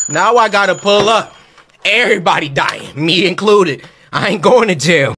Now I gotta pull up. Everybody dying, me included. I ain't going to jail.